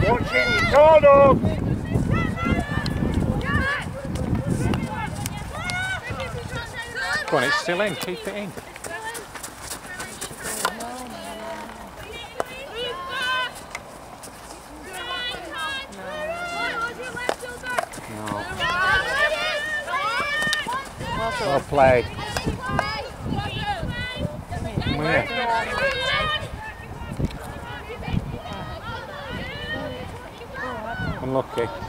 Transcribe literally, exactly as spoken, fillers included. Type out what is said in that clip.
Watching your corner. Go on, it's still in. Keep it in. No. Well played. Come here. Unlucky.